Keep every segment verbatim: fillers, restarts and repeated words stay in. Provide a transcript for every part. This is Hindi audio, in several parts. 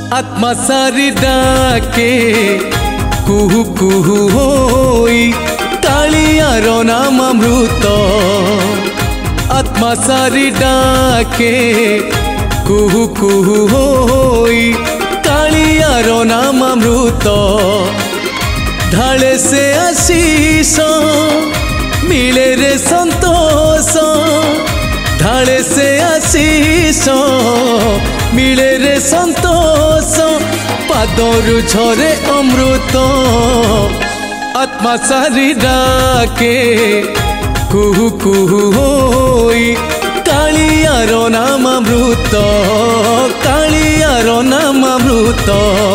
आत्मा सारी डाके कुहू कुहू होई कालियार नाम अमृत आत्मा सारी डाके कुहू कुहू होई कालियार नाम अमृत ढाले से आशीष मिले रे संतोष ढाले से आशीष मिले रे संतोष पादरु झरे अमृत आत्मा सारी डाके कुहू कुहू होई कालियार नाम अमृत कालियार नाम अमृत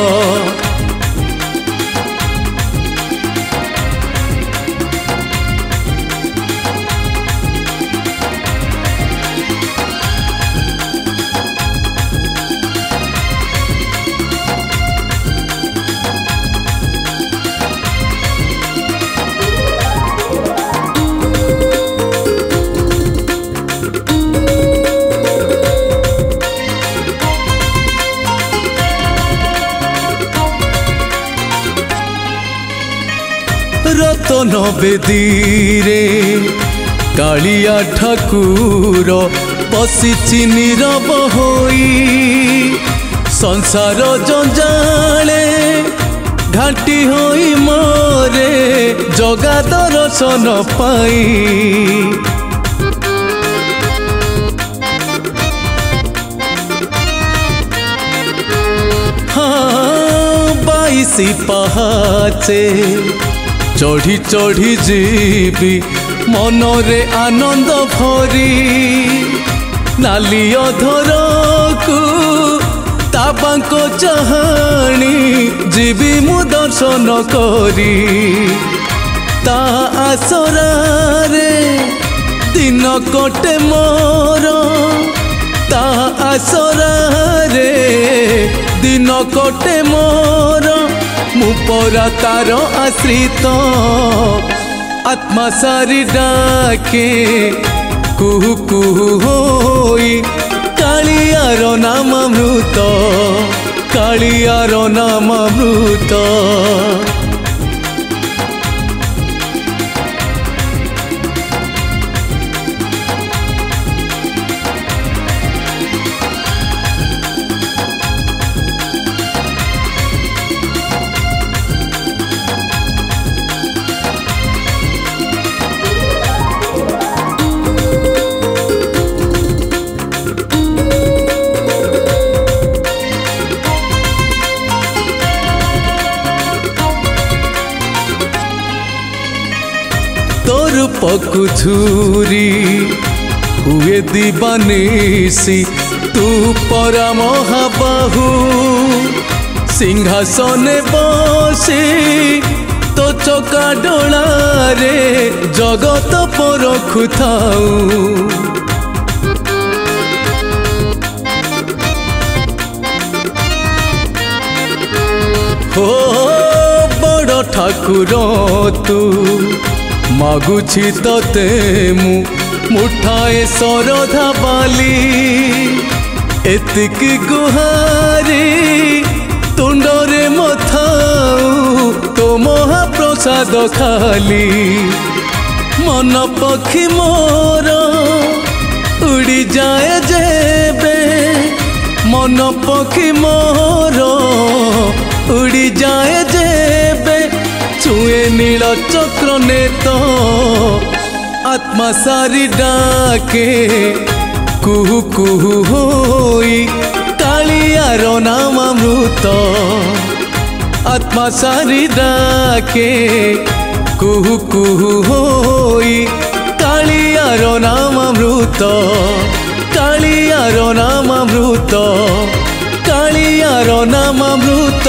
रतन बेदीरे कालिया ठाकुर बसिछि नीरव होई संसार जंजाले घाटी होई मोरे जगा दर्शन पाई हाँ बाईसी पहाचे चढ़ी चढ़ी जीवी मनरे आनंद भरी नाली अधर को ताबांको चाहानी जीवी मु दर्शन करी ता आसरारे दिन कटे मोर ता आसरारे दिन कटे मोर मुपरा तार आश्रित आत्मा सारी डाके कुहू कुहू होई कालियार नाम अमृत कालियार नाम अमृत तोर पकुझुरी हुए दीवानीसी तू परा महाबाहु सिंहासने बसी तो चका डोला रे जगत परखु थाऊ हो बड़ ठाकुर तू मागुछि तते मु मुठाए सरधा बाली एतिकी गुहारी तुंडरे मथाऊ तो महाप्रसाद खाली मन पक्षी मोर उड़ी जाए जेबे मन पक्षी मोर उड़ी जाए जेबे छुए नील चक्र नेत आत्मा सारी डाके कुहू कुहू होई कालियार नाम अमृत आत्मा सारी डाके कुहू कुहू होई कालियार नाम अमृत कालियार नाम अमृत कालियार नाम अमृत।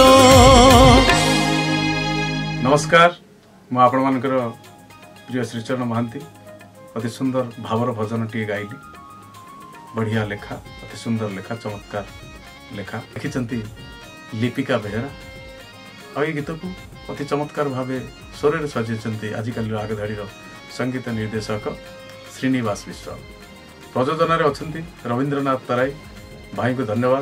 नमस्कार मु आपण मानकर प्रिय श्रीचरण महांती अति सुंदर भावर भजन टी गाइली बढ़िया लेखा अति सुंदर लेखा चमत्कार लेखा लिखिंट लिपिका बेहेरा और गीत को अति चमत्कार भाव स्वर सजाई आजिकल आगधाड़ी संगीत निर्देशक श्रीनिवास मिश्र प्रयोजन अच्छा रवींद्रनाथ तराई भाई को धन्यवाद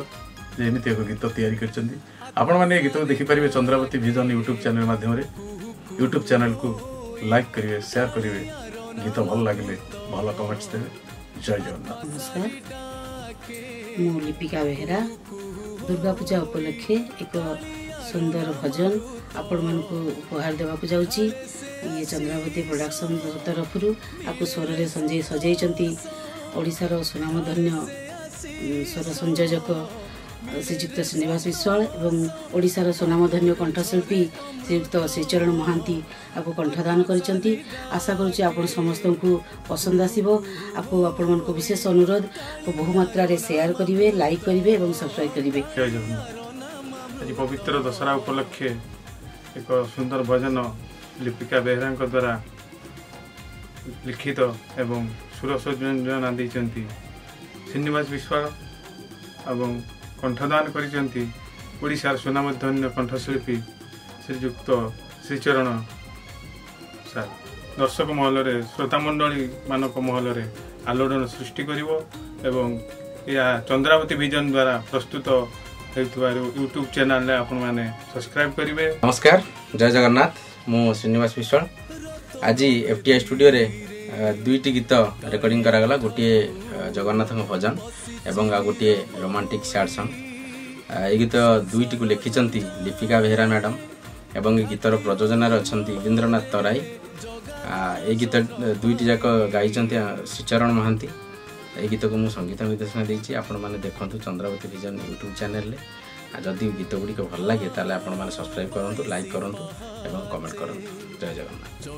जे एमती एक गीत तैयारी करछन्ती आपण माने गीत देखिपारे चंद्रावती विजन यूट्यूब चैनल माध्यम यूट्यूब चैनल को लाइक करिवे शेयर करिवे गीत भल लगे भल कमेंट्स देवे। जय जगन्नाथ। नमस्कार मु लिपिका बेहेरा दुर्गा पूजा उपलक्षे एक सुंदर भजन आपण मन को उपहार देवा जाऊँगी। ये चंद्रावती प्रोडक्शन तरफ आपको स्वर रे संजय सजाई ओडिशार सुनामधन्य स्वर संयोजक श्रीजुक्त श्रीनिवास विश्वाल एवं ओडिशार सुनामधन्य कंठशिल्पी श्रीयुक्त श्रीचरण महांती आपको कंठदान करिसेंती। आशा करुच्ची आपण समस्त को पसंद आसीबो। आपको आपण मन को विशेष अनुरोध को बहुमात्रा रे शेयर करिवे लाइक करिवे एवं सब्सक्राइब करिवे। जय जगन्नाथ। आज पवित्र दशहरा उपलक्षे एक सुंदर भजन लिपिका बेहेरा द्वारा लिखित एवं सुर संयोजन देइचंती श्रीनिवास विश्वाल एवं कंठदान करिसेंती ओडिशार सुनामधन्य कंठशिल्पी श्रीयुक्त श्रीचरण सार। दर्शक महल रे श्रोता मंडली मानक महल रे आलोड़न सृष्टि करिवो एवं या चंद्रावती विजन द्वारा प्रस्तुत हेतुवारु यूट्यूब चैनल रे आपण माने सब्सक्राइब करिवे। नमस्कार जय जगन्नाथ। मु श्रीनिवास विश्वाल आज एफटीआई स्टूडियो रे दुईटी गीत रेकर्डिंग करागला। गोटे जगन्नाथ भजन एवं आ गोटे रोमांटिक सैड सॉन्ग। ए गीत दुईटी को लिखिचंती लिपिका बेहेरा मैडम एवं ए गीतर प्रयोजनार अछंती इन्द्रनाथ तराई। ए गीत दुईटी जाक गाइचंती श्रीचरण महांती। ए गीत को मु संगीत निर्देशना देइछि। आपण माने देखंतु चंद्रावती विजन यूट्यूब चैनल रे। जदि गीत गुडी को भल लागे ताले आपण माने सब्सक्राइब करंतु लाइक करंतु एवं कमेंट करंतु। जय जगन्नाथ।